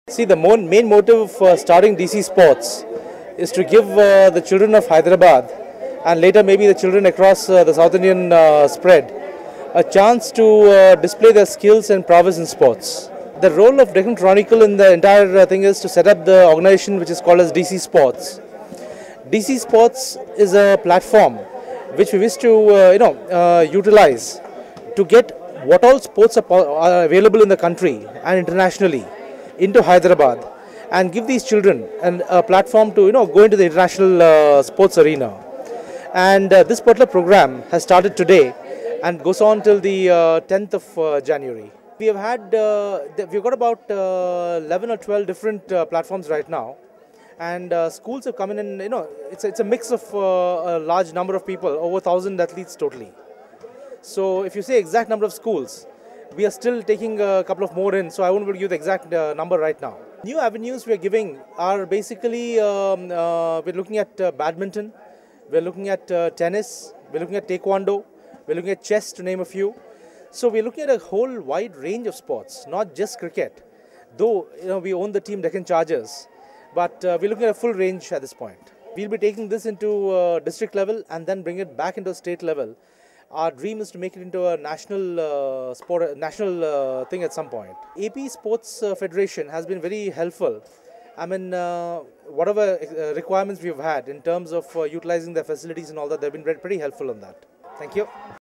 See, the main motive for starting DC Sports is to give the children of Hyderabad and later maybe the children across the South Indian spread a chance to display their skills and prowess in sports. The role of Deccan Chronicle in the entire thing is to set up the organization which is called as DC Sports. DC Sports is a platform which we wish to utilize to get what all sports are available in the country and internationally into Hyderabad and give these children a platform to go into the international sports arena. And this particular program has started today and goes on till the 10th of January. We have had we've got about 11 or 12 different platforms right now, and schools have come in, and it's a mix of a large number of people, over 1,000 athletes totally. So if you say exact number of schools, we are still taking a couple of more in, so I won't be able to give the exact number right now. New avenues we are giving are basically we're looking at badminton, we're looking at tennis, we're looking at taekwondo, we're looking at chess, to name a few. So we're looking at a whole wide range of sports, not just cricket. Though we own the team Deccan Chargers, but we're looking at a full range at this point. We'll be taking this into district level and then bring it back into state level. Our dream is to make it into a national thing at some point. AP Sports Federation has been very helpful. I mean, whatever requirements we've had in terms of utilizing their facilities and all that, they've been pretty helpful on that. Thank you.